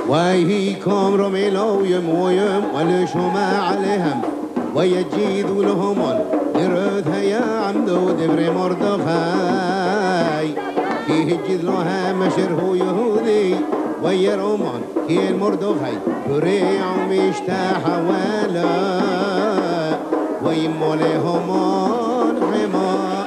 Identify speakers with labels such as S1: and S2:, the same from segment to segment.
S1: ويهيكم رميلو يمويم ولشما عليهم ويجيد لهم يرثها يا عمدو دبر مردخاي كي هجد لها مشره يهودي ويرومان كي المردخاي بريع مشتاح ولا ويمو لهم حما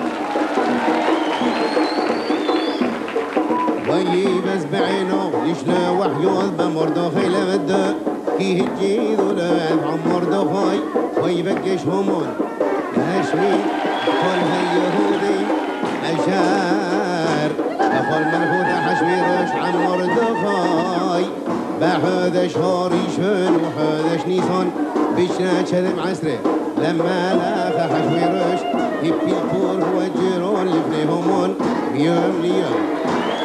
S1: ويبس بعينه يشنا وحيوث بمردخاي لبدا كي هجيد لها مردخاي ويبكش همون هاشمي كلها يهودي أشار أخل منفوذة حشمي رش عن مردخاي بحذا شهريشن وحذا نيسان بيشنا كذب عسره لما لاف حشمي رش يبي الفور وجرون لفني همون يوم ليوم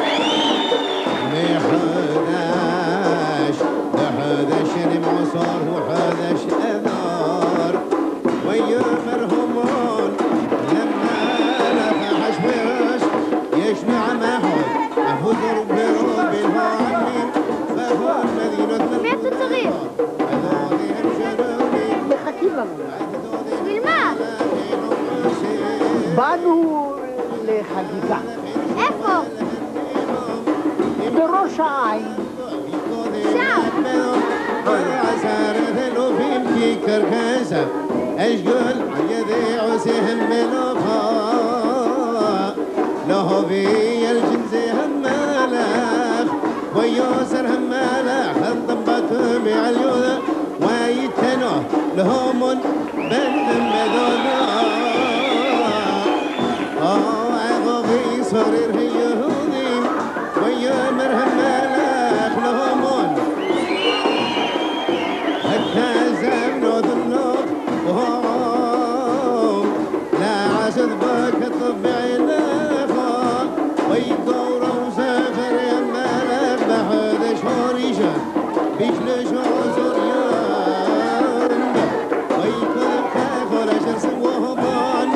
S1: بحذا شنم عصار وحذا أذار ويمر همون لما لاف حشمي رش يشمع محود أفضل برب الهامين فهو المدينة
S2: سمعت الصغير
S3: خطيبة
S2: بالماء
S3: بانوا لخليفة
S2: ايفو
S3: براس عين
S2: شعب
S1: عسارة الوفيم في كركاسة أشقل يدي عسيهم ملوخا له في الجنز همالخ ويوسر همالخ انضبط مع اليوذا ويتنوه لهم بند مدونا عضبي صرير يهودي ويامر همالخ لهم هكذا نوذنوك وهم لا عسد بك الطبيعي لخا ويدور وسافر يمالك بحد شهريشا بيشل شعزريان ويكذب كيف ولا شرس وهبان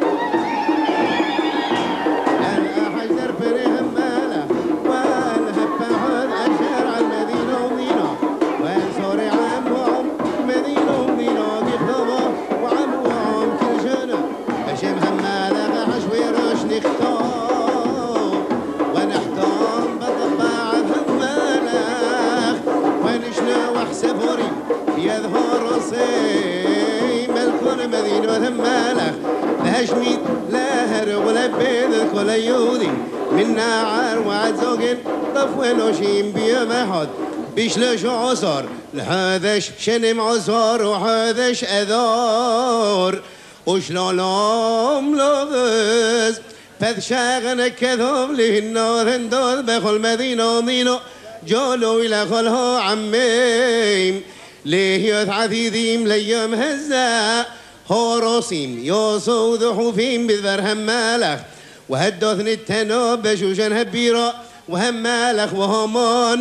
S1: أنا حجر فريهم ماله والهب بحد أشهر على المدينة ومدينة وين صوري عمهم مدينة ومدينة بيخطبه وعمهم كل جنة بشم همالة حشوي رش نختار ونحتام بطباع همالة ونشنا وحسبوري يظهر صيم الكون مدينة همالة لهشميت لاهر ولا بيد كل يهودي من نعر وعد زوجين طفل وشيم بيمحد بيشلش عصر لهذاش شنم عصر وهذاش أذار وشلالام لغز فذ شاغن كذب لهنا هنداد بخل مدينة مدينة جالو إلى خلها عميم ليه يثعثيذيم ليام هزا هورسيم يوصو حوفيم بذبر همالخ وهدوثن التنوب بشوشن هبيرا وهمالخ وهمان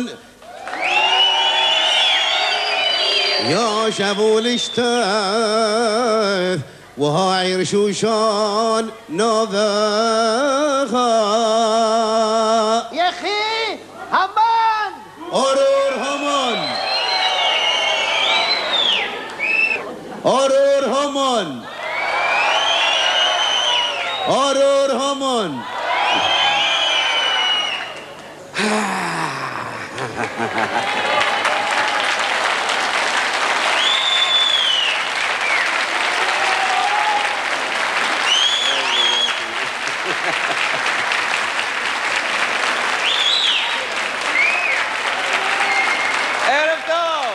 S1: يا شابو الاشتاث وها عرشوشان نوذخا
S3: يا أخي همان
S1: أرور همان أرور همان أرور همان
S4: ערב טוב!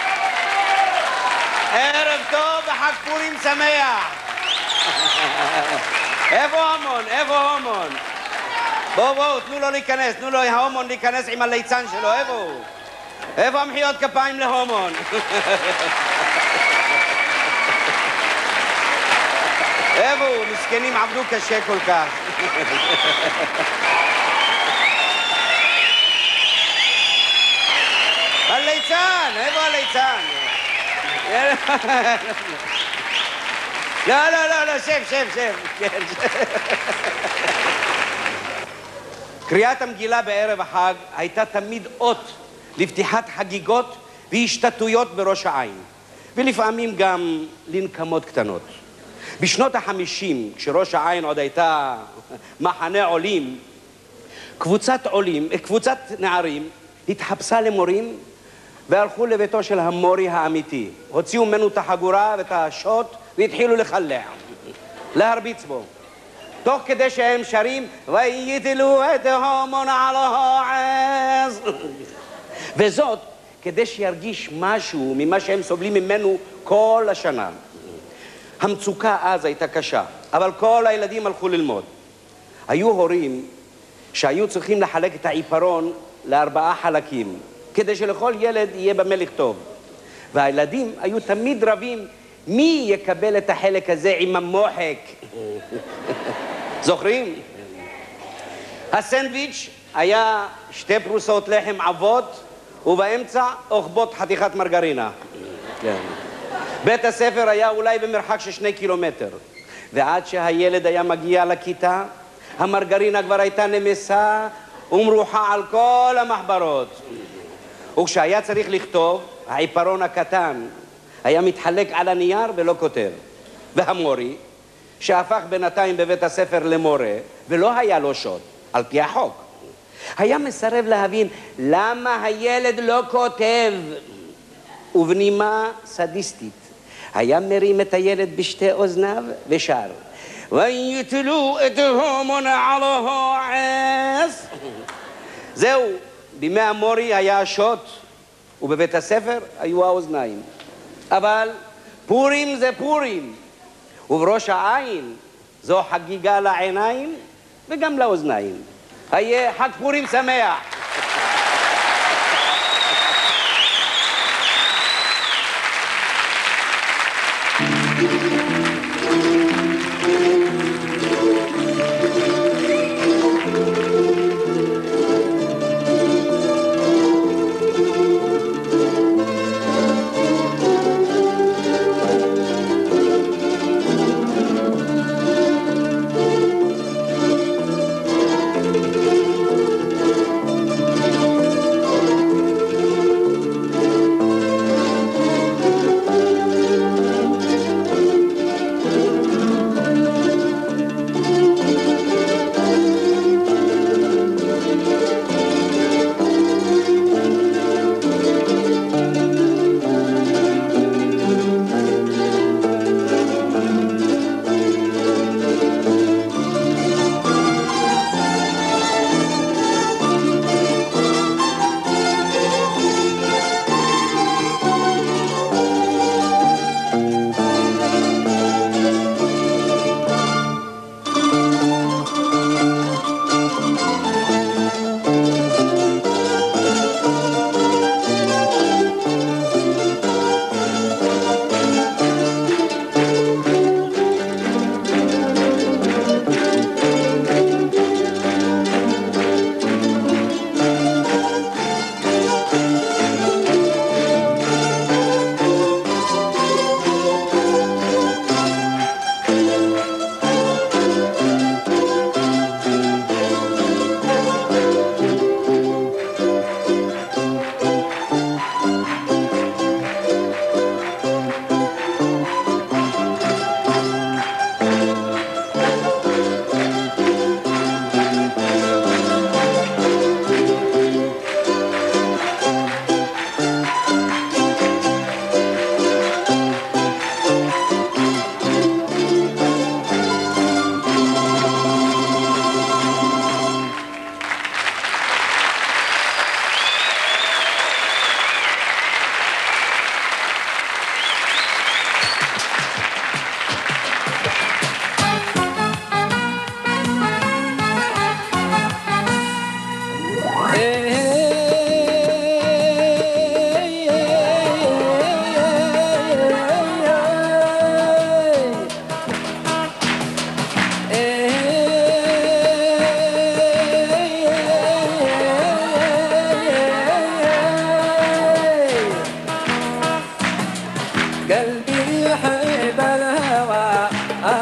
S4: ערב טוב וחג פורים שמח! איפה ההומון? איפה ההומון? בואו, תנו לו להיכנס, תנו לו ההומון להיכנס עם הליצן שלו, איפה הוא? איפה המחיאות כפיים להומון? איפה הוא? מסכנים עבדו קשה כל כך. הליצן, איפה הליצן? לא, לא, לא, לא, שב. קריאת המגילה בערב החג הייתה תמיד אות לפתיחת חגיגות והשתתפויות בראש העין, ולפעמים גם לנקמות קטנות. בשנות ה-50, כשראש העין עוד הייתה מחנה עולים, קבוצת נערים התחפשה למורים והלכו לביתו של המורי האמיתי. הוציאו ממנו את החגורה ואת השוט והתחילו לחלע, להרביץ בו. תוך כדי שהם שרים, ויתלו את ההמון על העז. וזאת כדי שירגיש משהו ממה שהם סובלים ממנו כל השנה. המצוקה אז הייתה קשה, אבל כל הילדים הלכו ללמוד. היו הורים שהיו צריכים לחלק את העיפרון ל4 חלקים, כדי שלכל ילד יהיה במה לכתוב. והילדים היו תמיד רבים מי יקבל את החלק הזה עם המוחק. זוכרים? הסנדוויץ' היה 2 פרוסות לחם עבות, ובאמצע אוכבות חתיכת מרגרינה. בית הספר היה אולי במרחק של 2 קילומטר, ועד שהילד היה מגיע לכיתה, המרגרינה כבר הייתה נמסה ומרוחה על כל המחברות. וכשהיה צריך לכתוב, העיפרון הקטן היה מתחלק על הנייר ולא כותב. והמורי, שהפך בינתיים בבית הספר למורה, ולא היה לו שוט, על פי החוק, היה מסרב להבין למה הילד לא כותב. ובנימה סדיסטית, היה מרים את הילד בשתי אוזניו ושר, ויתלו את ההמון על העז. זהו, בימי המורי היה השוט, ובבית הספר היו האוזניים. אבל פורים זה פורים, ובראש העין זו חגיגה לעיניים וגם לאוזניים. היה חג פורים שמח.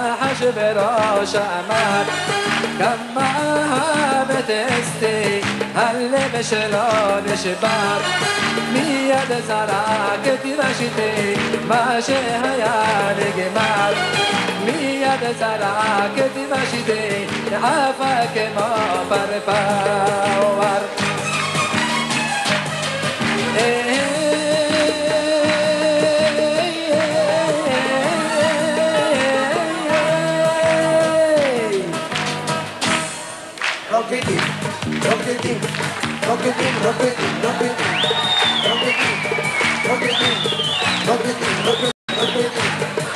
S5: بروش أمان كم معها بتستي הלב שלו נשבר מיד זרק את ראשיתי מה שהיה נגמר מיד זרק את ראשיתי עפה כמו פרפר
S6: Rocketing, rocketing, rocketing, rocketing, rocketing, rocketing, rocketing, rocketing, rocketing, rocketing.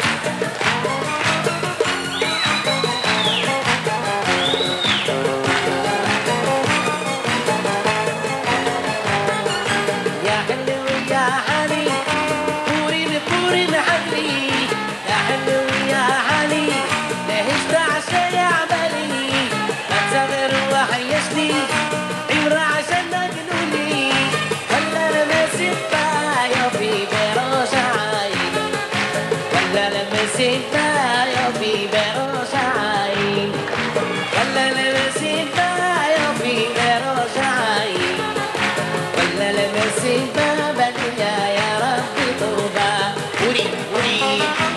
S7: يا حلو يا علي بوري بوري محلي يا حلو يا علي ليش تعشى يا عملي أتصغر وحيشني عمرة عشان مجنوني ولا لما سبايا في براش عين ولا لما سبايا في براش عين ولا لما سبايا في براش عين ولا لما سبايا بديا يا ربي طوبى وري وري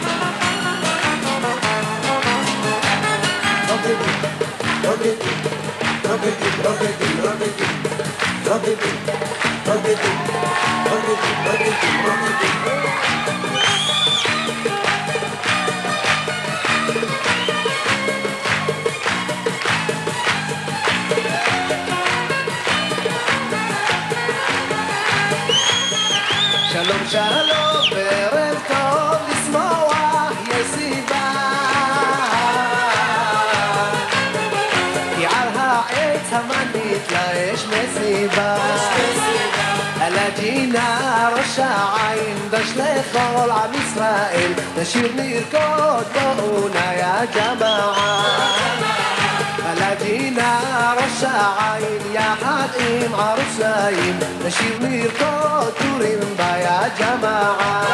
S6: Rocketing, rocketing, rocketing, rocketing, rocketing, rocketing, rocketing, rocketing, rocketing.
S5: שלום שלום וערב טוב לשמוח יש סיבה כי על העץ המנית לה יש מסיבה על הג'ינה ראש העין דש לכל עם ישראל נשיר נרקוד בואונה יא ג'מעה על הג'ינה ראש העין יחד עם ערוסיים נשיר נרקוד טורים יא ג'מעה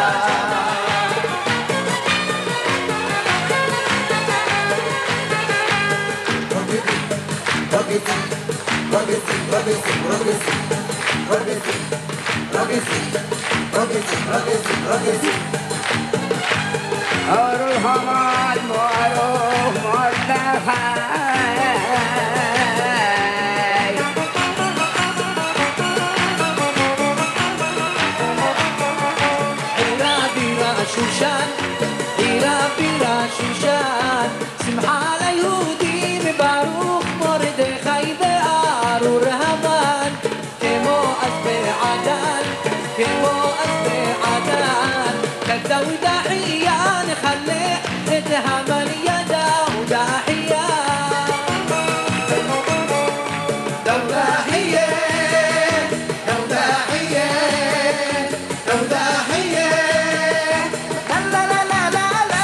S6: Rocketing, rocketing, rocketing, rocketing, rocketing, rocketing, rocketing, rocketing, rocketing.
S5: أروح مال معروف مرتفعي إلى بلا شوشان إلى بلا شوشان سمحة ليهودي بباروخ مردخاي بأرور همان كمو أسبع عدان كمو أسبع عدان كالدو داحية نخلي اتهمان يدا وداحية دو داحية دو داحية دو داحية لا لا لا لا لا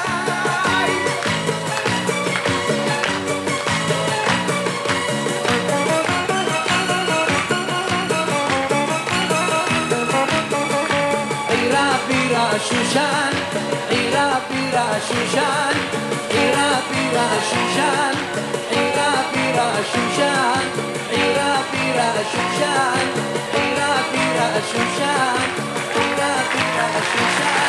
S5: عيرا بيرا شوشان عيرا بيرا شوشان عيرا بيرا شوشان عيرا بيرا شوشان عيرا بيرا شوشان عيرا بيرا شوشان عيرا بيرا شوشان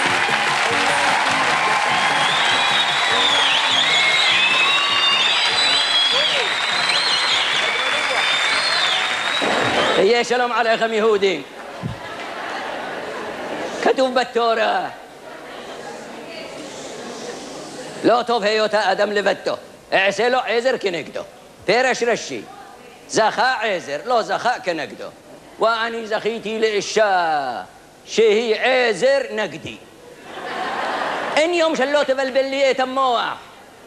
S8: يا سلام عليكم يهودي كتب بالتوراة لو طوف هيوتا آدم لبتو اعسلو عزر كنقدو فيرش رشي زخاء عزر لو زخاء كنقدو وأني زخيتي لإشاء شهي عزر نقدي إن يوم شلوت بالبلية تموح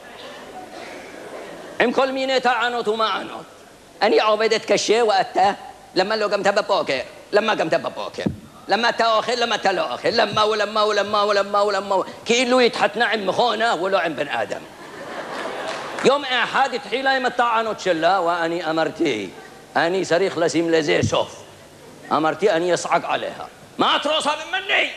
S8: ام كل مين تعنت وما عنت أني عبدت كشي وقتها لما لو قمت ببوكر لما قمت ببوكر لما تاخر لما تلاخر لما ولما ولما ولما ولما كيلو يتحت نعم مخونه ولو عم بن ادم يوم احد تحيله يمطعنوا تشلا واني امرتي اني صريخ لسيم لزي شوف امرتي اني يصعق عليها ما تروصها من مني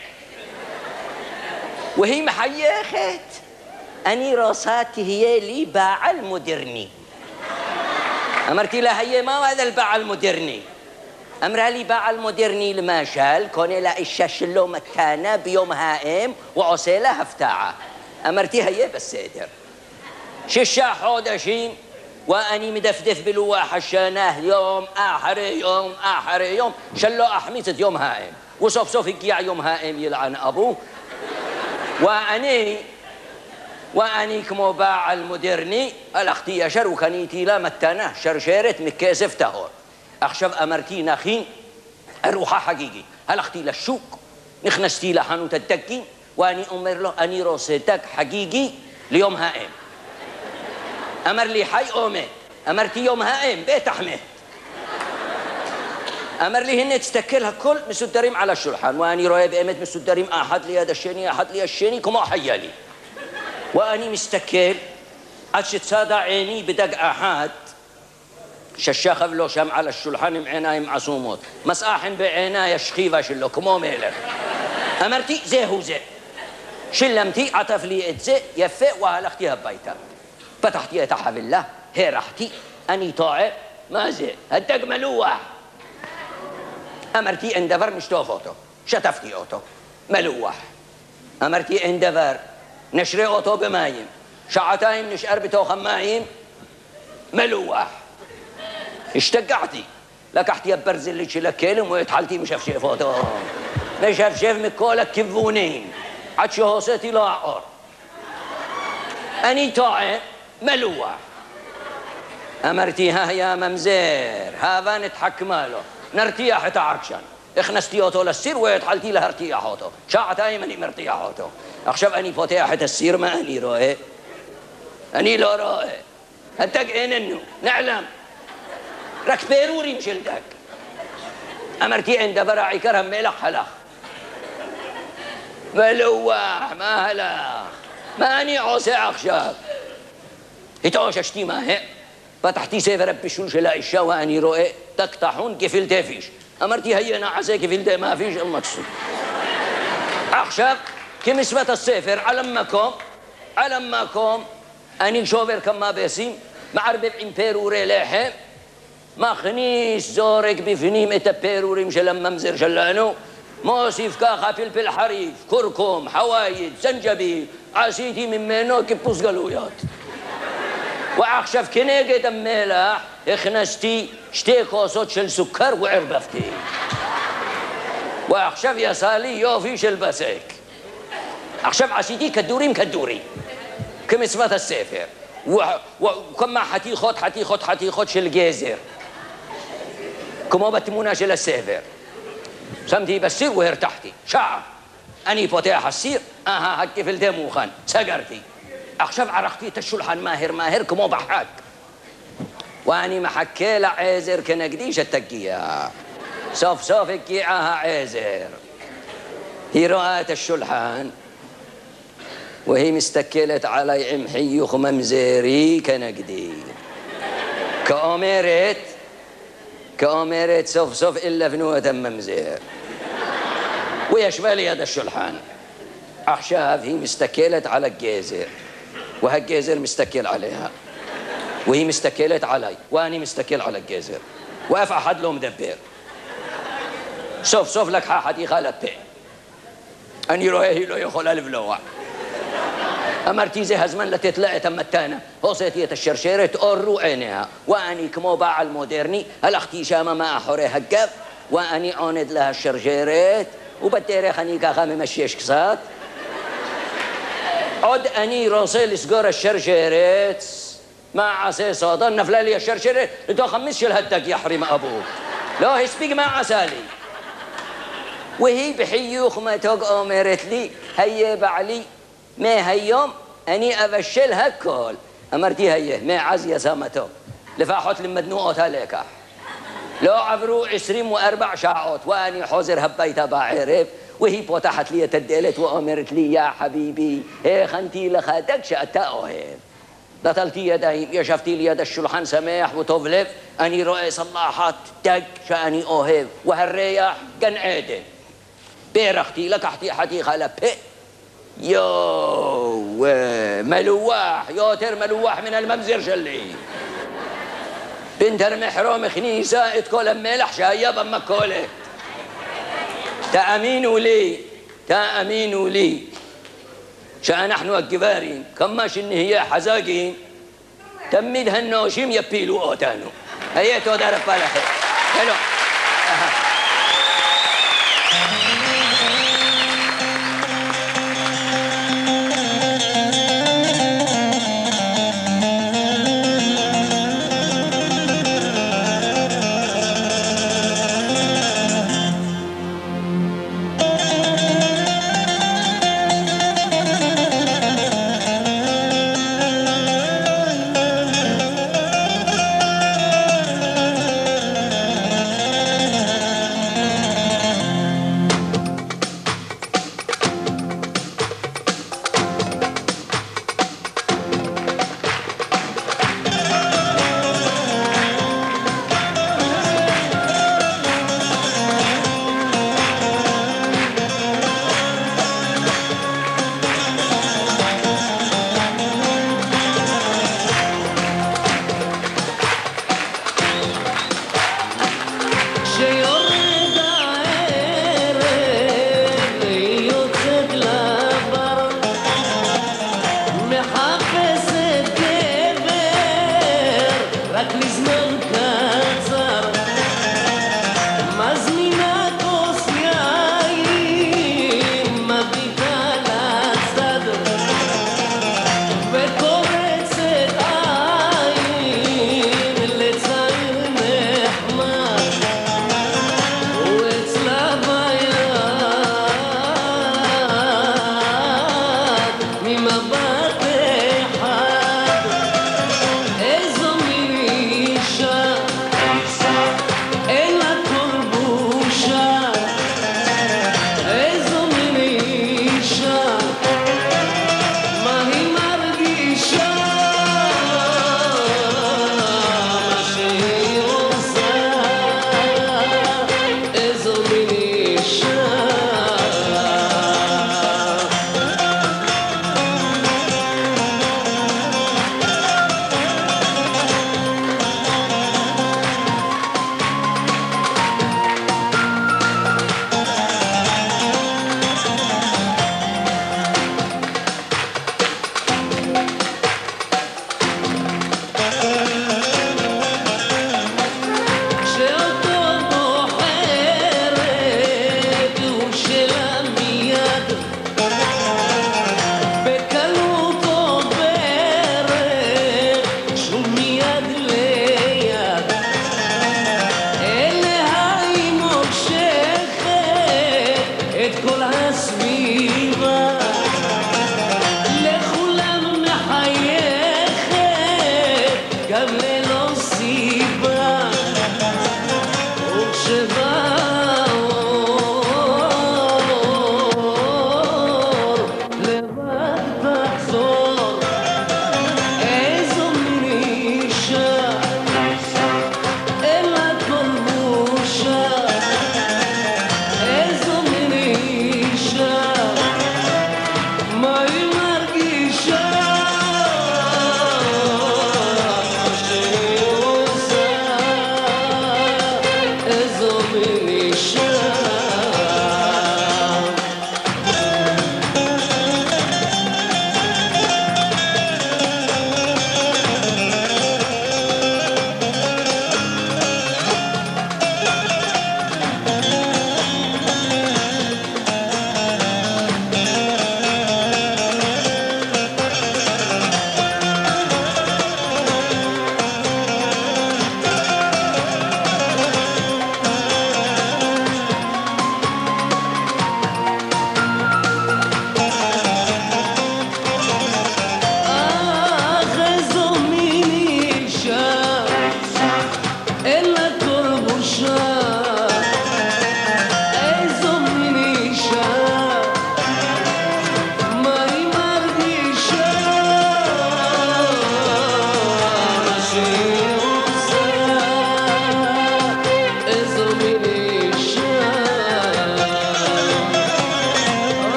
S8: وهي محيخت اني راساتي هي لي باع المدرني أمرتي لها هي ما هذا الباع المودرني. أمرها لي باع المودرني الماشال كوني لا الشاش اللو متانا بيوم هائم وعسيلة هفتاعة. أمرتي هي بالسيدر ششا حودشين وأني مدفدف بلواح الشاناه يوم آخر يوم آخر يوم شلو أحميسة يوم هائم وصف صف يقيع يوم هائم يلعن أبوه. وأني كمو باع المودرني الأختي يشر وكانيتي لا متانه شرشيرت مكيسف تهور أخشب أمرتي نخين أروحها حقيقي هالأختي للشوك نخنستي لحانوت الدقي وأني أمر له أني روسيتك حقيقي ليوم هائم. أمر لي حي أمي أمرتي يوم هائم بيت أحمد. أمر لي هن تستكلها كل مسدريم على الشلحان وأني رأي بأمت مسدريم أحد لي هذا الشيني أحد لي الشيني كما حيالي وأني مستكل أشت سادة عيني بدق أحد ششاخ لو شم على الشلحان معيناي معصوموت مساحن بعيناي شخيفة شلو كمو ميلر. أمرتي زي هو زي شلمتي عطف لي اتزي يفق وهلختي هبيتها فتحتي تحب الله هي راحتي أني طاعب ما زي هدق ملوح. أمرتي اندفر مشتو فوتو شتفتي أوتو ملوح. أمرتي اندفر نشري أوتو بمايم شعتايم نشقر بتو خمايم ملوح. اشتقعتي لك احتي برزل لي شلك كلم ويتحلتي مشفشف أوتو مشفشف مكولك كفونين عدشو هوسيتي لا عقر. أني طاعب ملوح. أمرتي ها يا ممزير هذا نتحكم له نرتيح تعكشن اخنستيوتو للسير ويتحلتي لها ارتياحوتو شاعتاي مني مرتياحوتو اخشب اني فتيحة السير ما اني روئي اني لا روئي هتك اننو نعلم رك بيروري مشلدك. أمرتي عند براعي كرم ملح هلخ ملوح ما هلخ ما أني عوسى أخشاب هتوش أشتي ما هي فتحتي سيفر بشوش لا إشا وأني رؤي تقطحون كفل تفيش. أمرتي هي أنا عسى كفل ما فيش المقصود أخشاب كم اسمة السيفر علمكم أني شوفر كما بيسيم مع 40 بيروري لاحم ما خنيش زورك بفنيم إتا بيروري مش لما مزر شلانو موسيف كاخا فلفل حريف كركم حوايد زنجبيل عسيتي من منو كبوس قلويات وأخشف كنيجي دميلح اخنستي شتي كوسوت شل سكر وعربفتي وأخشف يا سالي يوفيش البسك أخشف عسيتي كدوري كم اسمها السيفر وكما حتي خد شل جيزر كما بتمونا شل السيفر سمتي بسير وارتحتي شعر أني فتاح السير هكي في الدموخان سقرتي أخشف عرقتي تشلحن ماهر كما بحاك وأني محكي لعيزر كنقديش التقية صف الكيعها عيزر هي رأت الشلحان وهي مستكلت علي عمحي وخممزيري كنقدي كأميرت صف إلا فنوة ممزير ويشمالي هذا الشلحان أخشاف هي مستكلت على الجيزر وهالجيزر مستكل عليها وهي مستكلت علي وأني مستكل على الجيزر وأفع حد له مدبر صف لك حاحتي خالت بي أني رويه له يخل ألف لوع أمرتي زي هزمن لتتلاقي تمتانا هوسيتية الشرشيرة تقروا عينيها وأني كمو باع المودرني هالأختي شامة ما أحوري هقف وأني عوند لها الشرشيرات وبديري خنيكا خامي مشيش كسات عد أني روسيل سجور الشرشيرات مع عسي صادن نفلالي الشرشيرات لتو خمسش الهدك يحرم أبوك لا هسبيق مع عسالي وهي بحيوخ ما توق أمرت لي هي بعلي ما هيوم أني أفشل هكول أمرتي هي ما عزية سامتو لفاحوت لمدنوقات هليكا لو عبرو 24 ساعات وأني حوزر هبيتها بعرف وهي فتحت لي تدلت وأمرت لي يا حبيبي هي خنتي لخاتك شأتا أوهب لطلتي يدي يا شفتي لي يد الشلحان سماح وتوفلف أني رؤي صلاحات دق شأني أوهب وهالرياح كان عادل بيرختي لكحتي حتي خلبه يو ملواح يوتر ملواح من الممزر شلي بنت المحروم خنيسة تقول الملح شايب أما كوله تأمينوا لي تأمينوا لي شأن نحن الجبارين كماش إن هي حزاقين تميد هالنوشيم يبيلوا أوتانو هيتو دار فلاحي حلو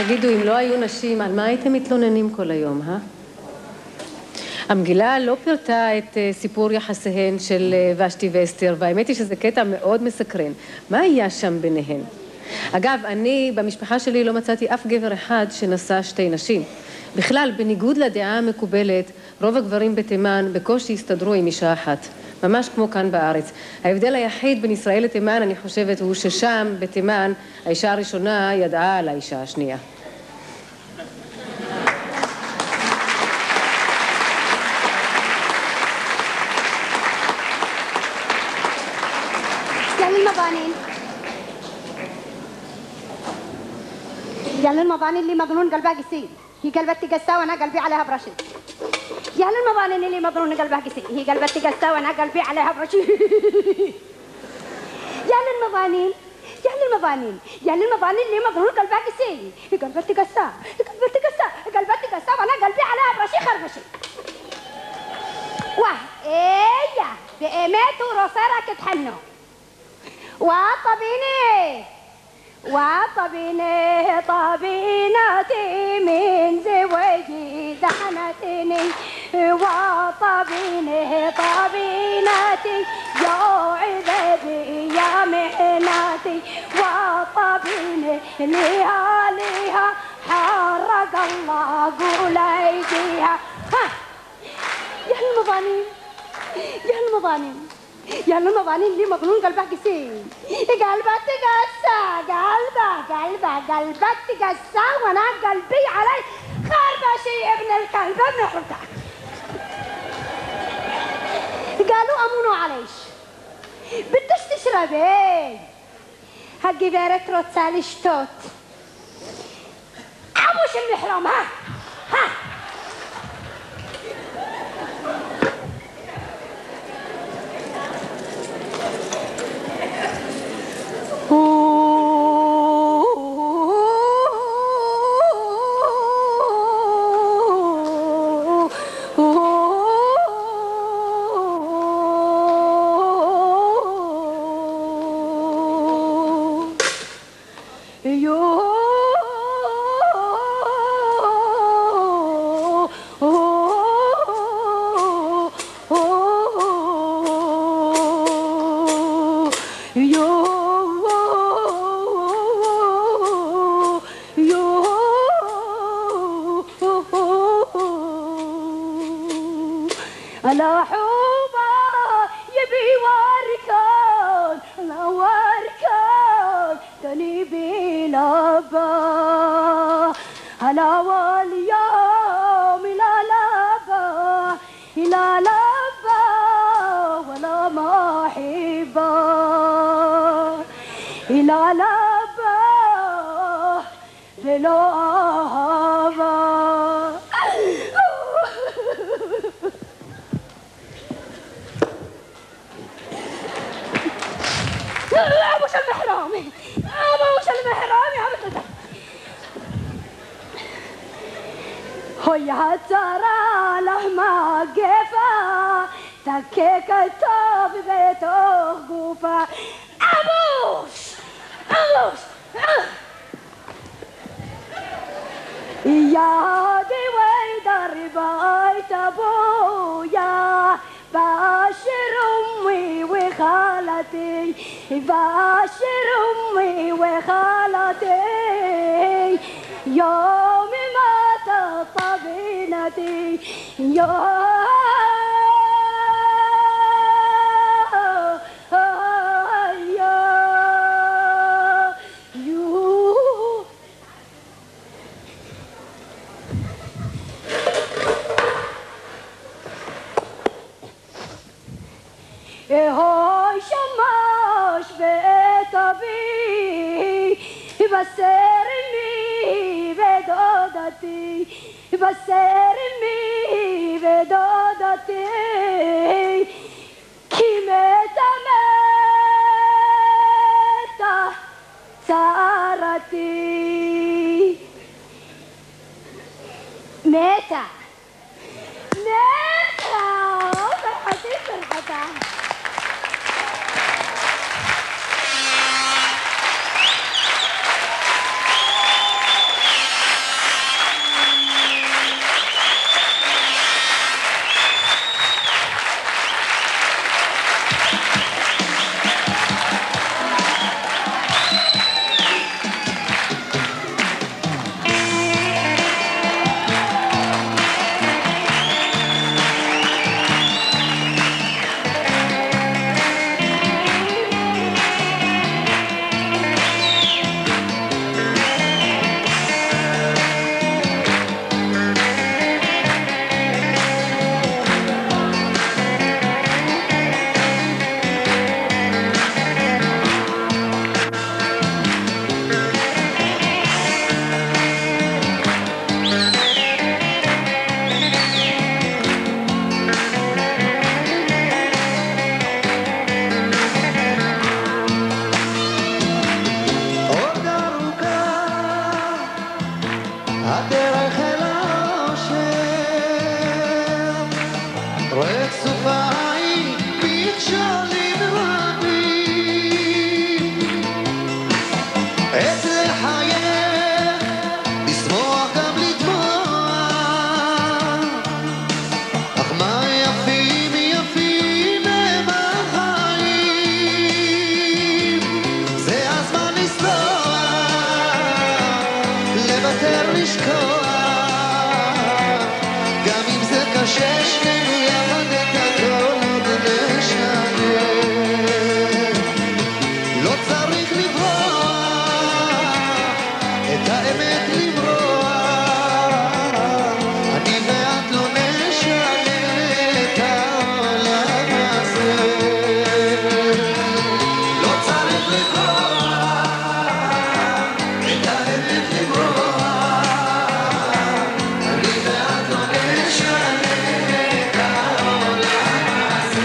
S9: תגידו, אם לא היו נשים, על מה הייתם מתלוננים כל היום, המגילה לא פירטה את סיפור יחסיהן של ושתי ואסתר, והאמת היא שזה קטע מאוד מסקרן. מה היה שם ביניהן? אגב, אני במשפחה שלי לא מצאתי אף גבר אחד שנשא שתי נשים. בכלל, בניגוד לדעה המקובלת, רוב הגברים בתימן בקושי הסתדרו עם אישה אחת. ממש כמו כאן בארץ. ההבדל היחיד בין ישראל לתימן, אני חושבת, הוא ששם, בתימן, האישה הראשונה ידעה על האישה השנייה.
S2: يا للمباني اللي مظنون قلبها قسي هي قلبتي قسا وانا قلبي عليها برشد يا للمباني اللي مظنون قلبها قسي هي قلبتي قسا وانا قلبي عليها برشد يا للمباني يا للمباني يا للمباني اللي مظنون قلبها قسي هي قلبتي قسا قلبتي قسا وانا قلبي عليها برشي خربشي واه ايه بقيمات ورصارك تحنو وطبيني طبينتي من زواجي دحنتني طبينتي يا عبادي يا محنتي وطبيني ليها حرق الله قوليها يا المظالم يا المظالم يا المظالم اللي مظلوم قلبك قسي قلبك تقسى قلبك تقسى وانا قلبي علي خربشي ابن الكلب ابن حرتك قالوا امونوا عليش بدش تشربي هجي بارك روتسالي شتوت ابوش المحرم ها يا ترى لما قفا تكيك التوب بيته قوفا أبوش يا دي ويدر بيت أبويا باشر أمي وخالتي باشر أمي وخالتي يوم مات طبينتي هاي شماش بيت أبي بسرمي بدودتي بسرمي بدودتي كي متى سارتي متى فرحتي
S5: רצופיי מכשולים רבים, עת לחייך, לשמוח גם לדמוע, אך מה יפים יפים הם החיים, זה הזמן לסלוח, לוותר לשכוח, גם אם זה קשה שנינו יחד את הכל עוד נשנה, לא צריך לברוח, את האמת לברוח, אני ואת לא נשנה את העולם הזה, לא צריך לברוח, את האמת לברוח, אני ואת לא נשנה את העולם הזה.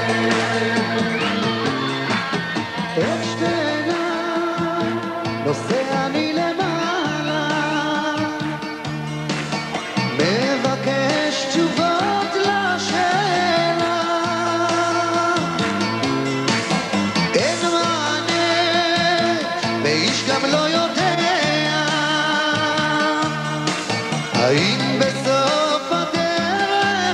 S5: את שתינו נוסע אני למעלה, מבקש תשובות לשאלה, אין מענה ואיש גם לא יודע האם בסוף הדרך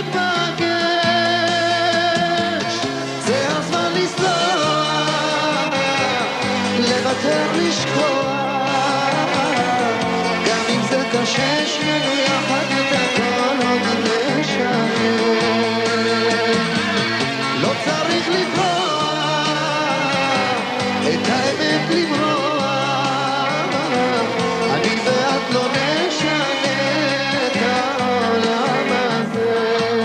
S5: ניפגש, זה הזמן לסלוח, לוותר לשכוח, גם אם זה קשה שנינו יחד את הכל עוד נשנה, לא צריך לברוח, את האמת לברוח, אני ואת לא נשנה את העולם הזה,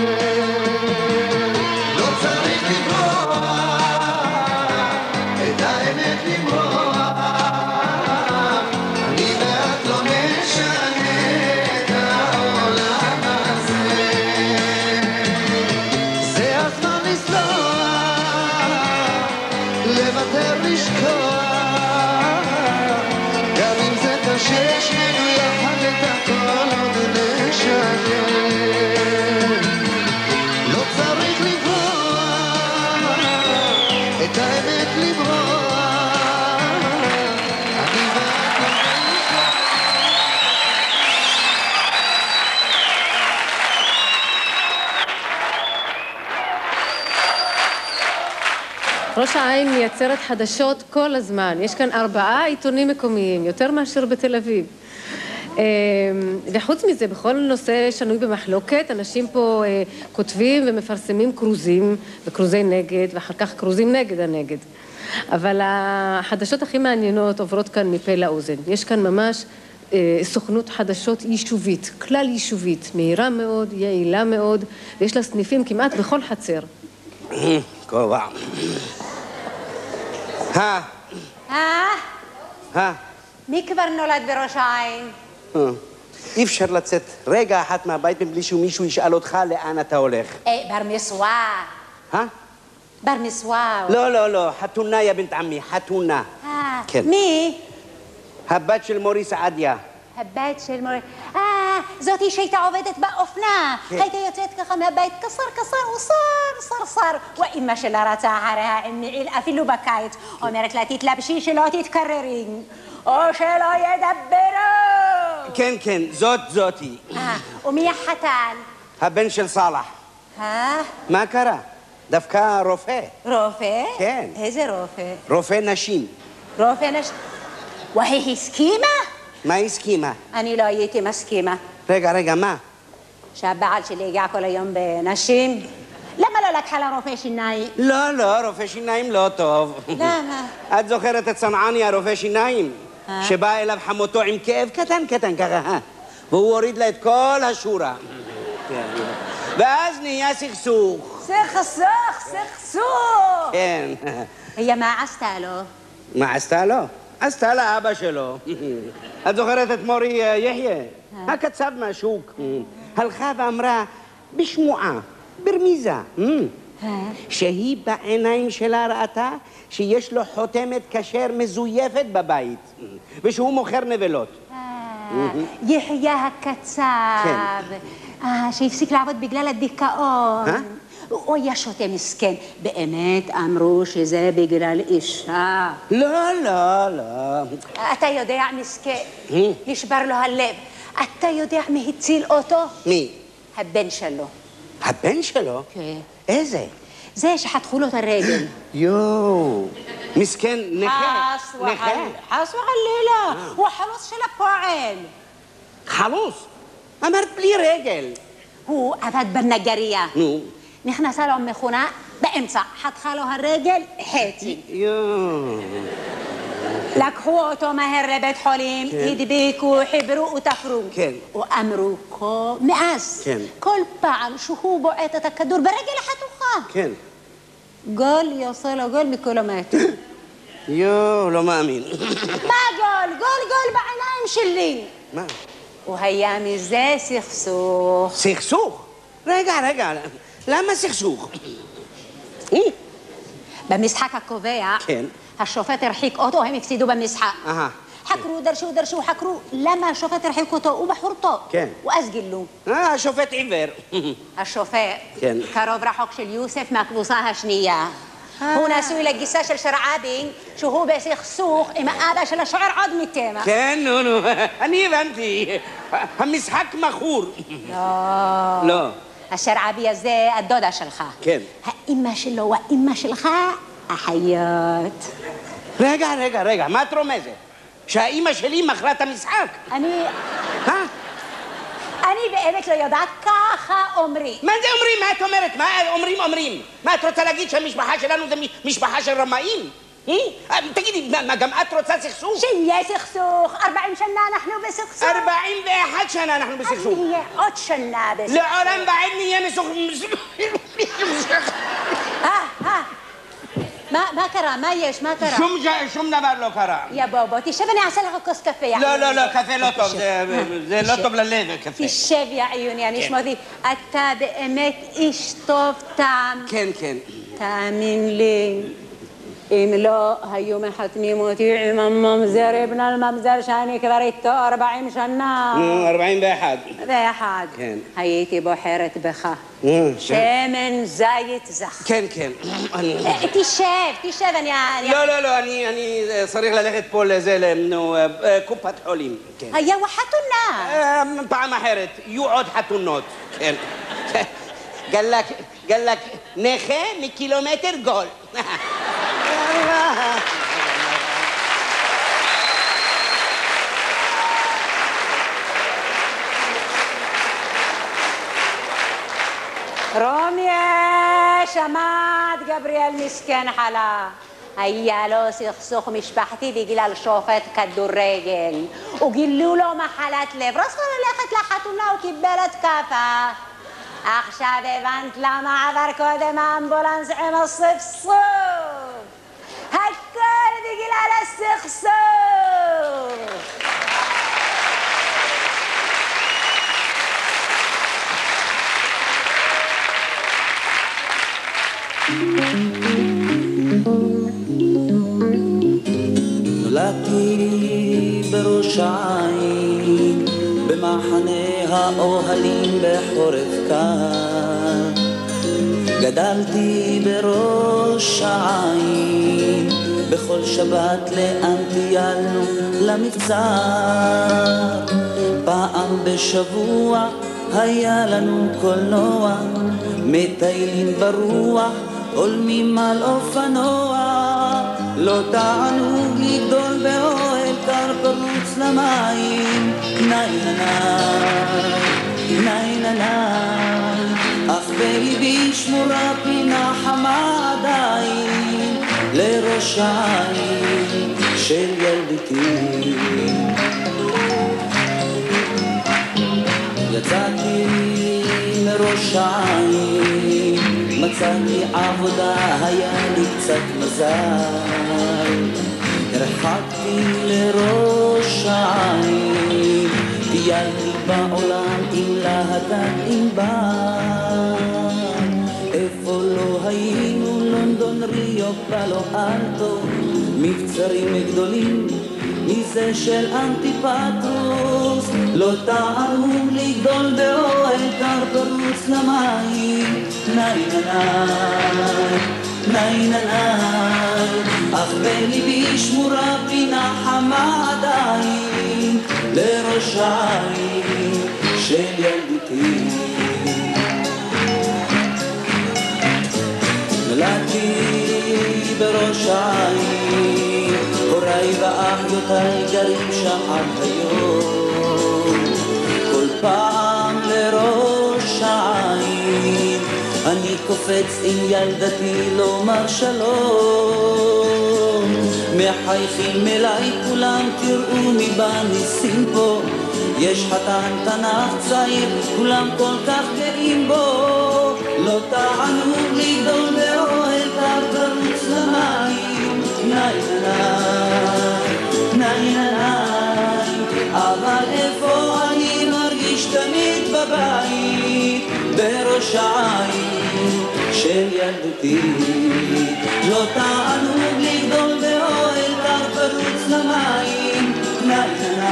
S5: לא צריך לברוח, את האמת לברוח, אני ואת לא נשנה את העולם הזה, זה הזמן לסלוח, לוותר לשכוח, גם אם זה קשה שנינו יחד את הכל עוד נשנה, לא צריך לברוח, את האמת לברוח, אני ואת לא נשנה.
S9: ראש העין מייצרת חדשות כל הזמן. יש כאן 4 עיתונים מקומיים, יותר מאשר בתל אביב. וחוץ מזה, בכל נושא שנוי במחלוקת, אנשים פה כותבים ומפרסמים קרוזים, וקרוזי נגד, ואחר כך קרוזים נגד הנגד. אבל החדשות הכי מעניינות עוברות כאן מפה לאוזן. יש כאן ממש סוכנות חדשות יישובית, כלל יישובית, מהירה מאוד, יעילה מאוד, ויש לה סניפים כמעט בכל חצר.
S4: כובע.
S2: מי כבר נולד בראש העין?
S4: אי אפשר לצאת רגע אחת מהבית מבלי שמישהו ישאל אותך לאן אתה הולך.
S2: בר מסוואה. בר מסוואה.
S4: לא, חתונה יא בנט עמי, חתונה. כן.
S2: מי?
S4: הבת של מורי סעדיה.
S2: הבת של מורי... זאתי שהייתה עובדת באופנה. הייתה יוצאת ככה מהבית קסר וסר. ואמא שלה רצה אחריה עם נעיל אפילו בקיץ. אומרת לה, תתלבשי שלא תתקררי, או שלא ידברו.
S4: כן, זאתי.
S2: ומי החתן?
S4: הבן של סלאח. מה קרה? דווקא רופא.
S2: רופא?
S4: כן.
S2: איזה רופא?
S4: רופא נשים.
S2: רופא נשים? והיא הסכימה?
S4: מה הסכימה?
S2: אני לא הייתי מסכימה.
S4: רגע, מה?
S2: שהבעל שלי הגיע כל היום בנשים. למה לא לקחה לה רופא שיניים?
S4: לא, רופא שיניים לא טוב.
S2: למה?
S4: את זוכרת את סנעני, הרופא שיניים? שבא אליו חמותו עם כאב קטן ככה, והוא הוריד לה את כל השורה. ואז נהיה סכסוך.
S2: סכסוך!
S4: כן.
S2: היא מה עשתה לו?
S4: מה עשתה לו? עשתה לאבא שלו. את זוכרת את מורי יחיא? הקצב מהשוק. הלכה ואמרה בשמועה, ברמיזה, שהיא בעיניים שלה ראתה שיש לו חותמת כשר מזויפת בבית, ושהוא מוכר נבלות.
S2: יחיא הקצב. שהפסיק לעבוד בגלל הדיכאון. הוא היה שותה מסכן. באמת אמרו שזה בגלל אישה.
S4: לא, לא, לא.
S2: אתה יודע, מסכן, נשבר לו הלב. אתה יודע מי הציל אותו?
S4: מי?
S2: הבן שלו.
S4: הבן שלו?
S2: כן.
S4: איזה?
S2: זה שחתכו לו את הרגל.
S4: יואו. מסכן, נכה.
S2: חס וחלילה. הוא החלוץ של הפועל.
S4: חלוץ? אמרת בלי רגל.
S2: הוא עבד בנגריה.
S4: נו.
S2: נכנסה לו מכונה באמצע, חתכה לו הרגל, חצי.
S4: יואו.
S2: לקחו אותו מהר לבית חולים, הדביקו, חיברו ותפרו.
S4: כן.
S2: ואמרו מאז, כל פעם שהוא בועט את הכדור ברגל החתוכה.
S4: כן.
S2: גול יעשה לו גול מקילומטר.
S4: יואו, לא מאמין.
S2: מה גול? גול בעיניים שלי.
S4: מה?
S2: הוא היה מזה סכסוך.
S4: סכסוך? רגע. למה סכסוך?
S2: במשחק הקובע,
S4: כן.
S2: השופט הרחיק אותו, הם הפסידו במשחק. חקרו, דרשו, חקרו, למה השופט הרחיק אותו? הוא בחור טוב.
S4: כן.
S2: ואז גילו.
S4: השופט עיוור.
S2: השופט,
S4: כן.
S2: קרוב רחוק של יוסף מהקבוצה השנייה. הוא נשוי לגיסה של שרעבי, שהוא בסכסוך עם האבא של השוער עוד מתמה.
S4: כן, נו, אני הבנתי. המשחק מכור. לא.
S2: השרעבי הזה, הדודה שלך.
S4: כן.
S2: האמא שלו והאמא שלך, אחיות.
S4: רגע, מה את רומזת? שהאמא שלי מכרה את המשחק?
S2: אני באמת לא יודעת, ככה אומרים.
S4: מה זה אומרים? מה את אומרת? מה אומרים? מה את רוצה להגיד שהמשפחה שלנו זה משפחה של רמאים? תגידי, מה, גם את רוצה סכסוך?
S2: שיהיה סכסוך, 40 שנה אנחנו בסכסוך.
S4: 41 שנה אנחנו בסכסוך.
S2: אז נהיה עוד שנה בסכסוך.
S4: לעולם בעד נהיה מסוכסוך.
S2: מה קרה? מה יש? מה קרה?
S4: שום דבר לא קרה.
S2: יא בוא, תשב אני אעשה לך כוס קפה.
S4: לא, קפה לא טוב, זה לא טוב ללב, קפה.
S2: תשב יא עיוני, אני אשמע אותי. אתה באמת איש טוב טעם.
S4: כן.
S2: תאמין לי. אם לא היו מחתנים אותי עם הממזר, אבן הממזר שאני כבר איתו 40 שנה.
S4: 41.
S2: כן. הייתי בוחרת בך. שמן זית זך.
S4: כן.
S2: תשב, אני...
S4: לא, אני צריך ללכת פה לזה, קופת חולים.
S2: היה וחתונה.
S4: פעם אחרת, יהיו עוד חתונות. כן. גלק נכה מקילומטר גול.
S2: רומיה, שמעת גבריאל מסכן חלה. היה לו סכסוך משפחתי בגלל שופט כדורגל. וגילו לו מחלת לב. רצו ללכת לחתונה, הוא קיבל התקפה. עכשיו הבנת למה עבר קודם האמבולנס עם הסכסוך. הכל בגלל הסכסוך.
S10: נולדתי בראש העין, במחנה האוהלים בחורף קר. גדלתי בראש העין, בכל שבת לאן טיילנו למבצר. פעם בשבוע היה לנו קולנוע, מטיילים ברוח, עולמים על אופנוע. לא תענוג לגדול באוהל קר פרוץ למים. ניי, אך בליבי שמורה פינה חמה עדיין לראש העין של ילדתי. יצאתי מראש העין, מצאתי עבודה, היה לי קצת מזל. הרחקתי לראש העין, טיילתי בעולם עם להקת ענבל. איפה לא היינו, לונדון, ריו, פאלו אלטו, מבצרים גדולים מזה של אנטיפטרוס, לא טענו לגדול באוהל קר פרוץ למים. ניי ניי ניי, אך בליבי שמורה פינה חמה עדיין לראש העין של ילדותי. נולדתי בראש העין, הוריי ואחיותיי גרים שם עד היום. כל פעם לראש העין אני קופץ עם ילדתי לומר שלום. מחייכים אליי כולם, תראו מי בא ניסים פה. יש חתן תנ"ך צעיר, כולם כל כך גאים בו. לא טענו לגדול באוהל קר פרוץ למים. ניי ניי ניי, אבל איפה אני מרגיש תמיד בבית בראש העין של ילדותי. לא טענו לגדול באוהל קר פרוץ למים. ניי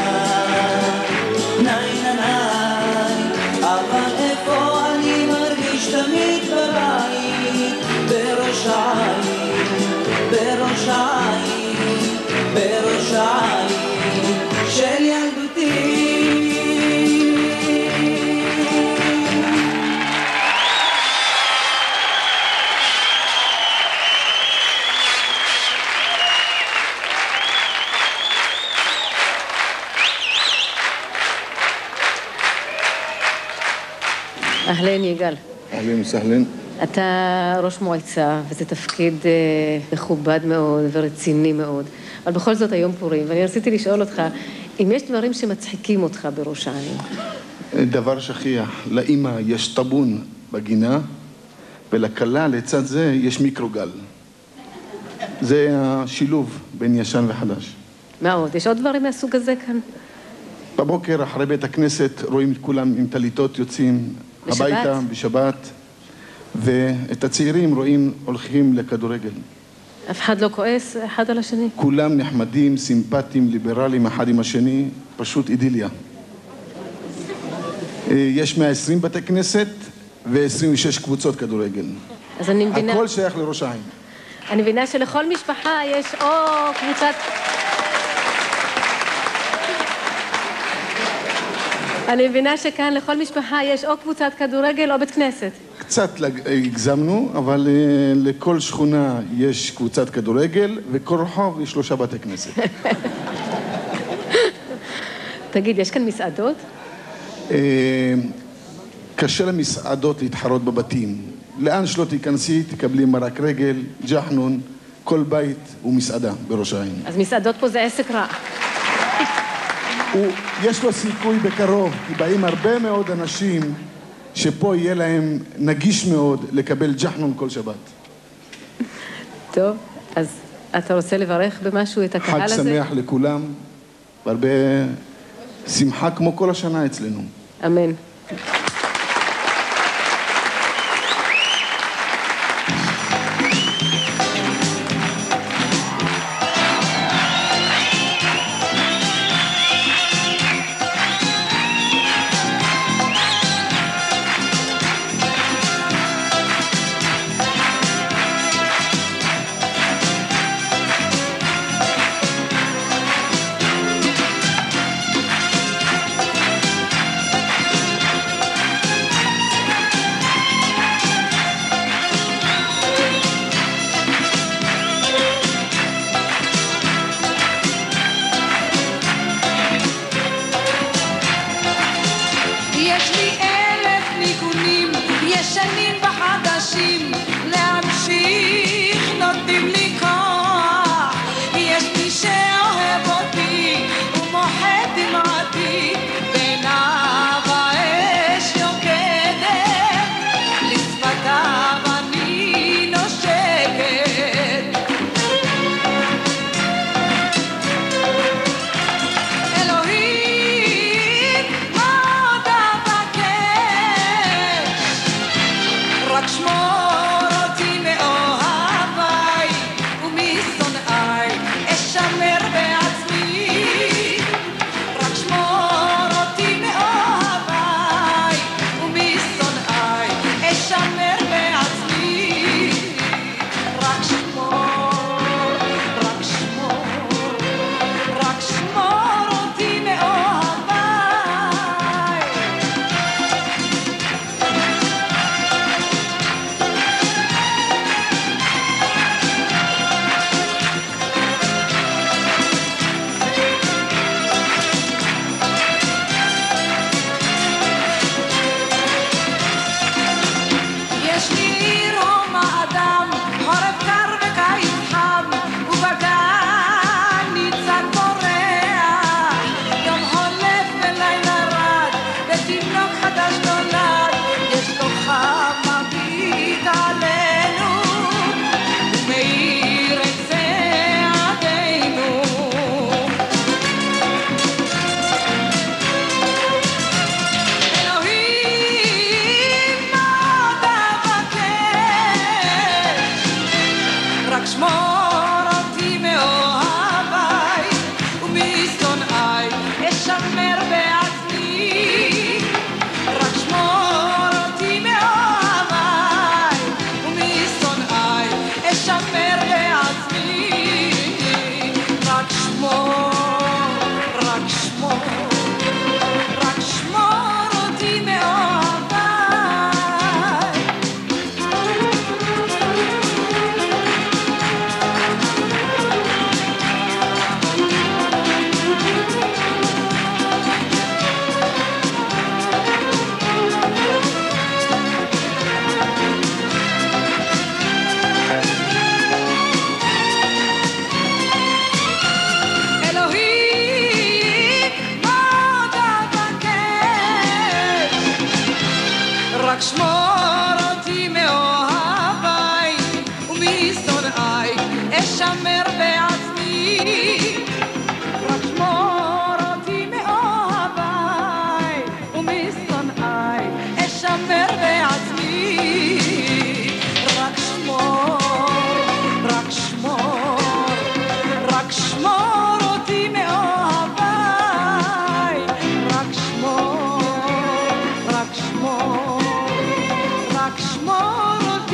S10: ניי ניי, אבל איפה אני מרגיש תמיד בבית בראש העין, בראש העין, בראש העין של ילדותי.
S9: אהלן יגאל.
S11: אהלן וסהלן.
S9: אתה ראש מועצה, וזה תפקיד מכובד מאוד ורציני מאוד, אבל בכל זאת היום פורים, ואני רציתי לשאול אותך, אם יש דברים שמצחיקים אותך בראש העין?
S11: דבר שכיח, לאמא יש טבון בגינה, ולכלה לצד זה יש מיקרוגל. זה השילוב בין ישן וחדש.
S9: מה עוד? יש עוד דברים מהסוג הזה כאן?
S11: בבוקר אחרי בית הכנסת רואים את כולם עם טליתות יוצאים הביתה בשבת, ואת הצעירים רואים הולכים לכדורגל.
S9: אף אחד לא כועס אחד על השני?
S11: כולם נחמדים, סימפטיים, ליברליים אחד עם השני, פשוט אידיליה. יש 120 בתי כנסת ו-26 קבוצות כדורגל.
S9: אז אני מבינה...
S11: הכל שייך לראש העין.
S9: אני מבינה שלכל משפחה יש או קבוצת... אני מבינה שכאן לכל משפחה יש או קבוצת כדורגל או בית כנסת.
S11: קצת הגזמנו, אבל לכל שכונה יש קבוצת כדורגל, וכל רחוב יש 3 בתי כנסת.
S9: תגיד, יש כאן מסעדות?
S11: קשה למסעדות להתחרות בבתים. לאן שלא תיכנסי, תקבלי מרק רגל, ג'חנון, כל בית הוא מסעדה בראש העין.
S9: אז מסעדות פה זה עסק רע.
S11: יש לו סיכוי בקרוב, כי באים הרבה מאוד אנשים שפה יהיה להם נגיש מאוד לקבל ג'חנון כל שבת.
S9: טוב, אז אתה רוצה לברך במשהו את הקהל הזה?
S11: חג שמח לכולם, והרבה שמחה כמו כל השנה אצלנו.
S9: אמן.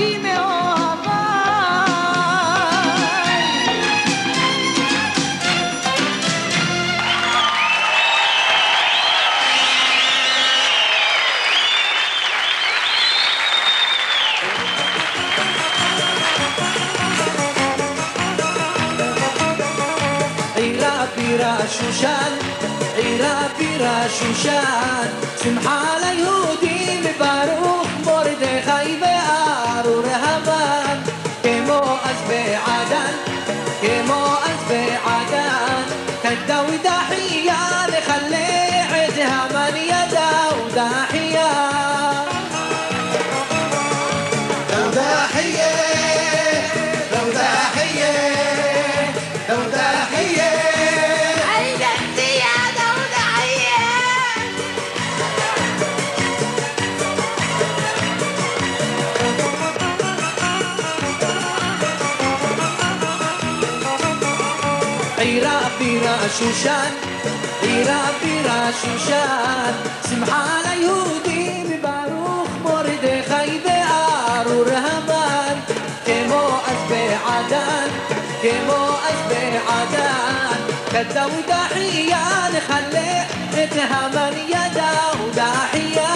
S12: אותי מאוהביי.
S10: עירה בירה שושן, עירה בירה שושן, שמחה ליהודים ברוך מרדכי וארור המן, כמו אז בעדן, כמו אז בעדן, כדאוד אחיה לחלע את המן ידאוד אחיה. דאוד אחיה, דאוד אחיה, דאוד אחיה. עירה בירה שושן, עירה בירה שושן, שמחה ליהודים ברוך מרדכי וארור המן, כמו אז בעדן, כמו אז בעדן, כדאוד אחיה לחלע את המן ידאוד אחיה.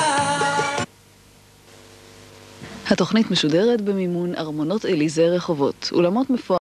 S13: התוכנית משודרת במימון ארמונות אליזה רחובות, אולמות מפוארים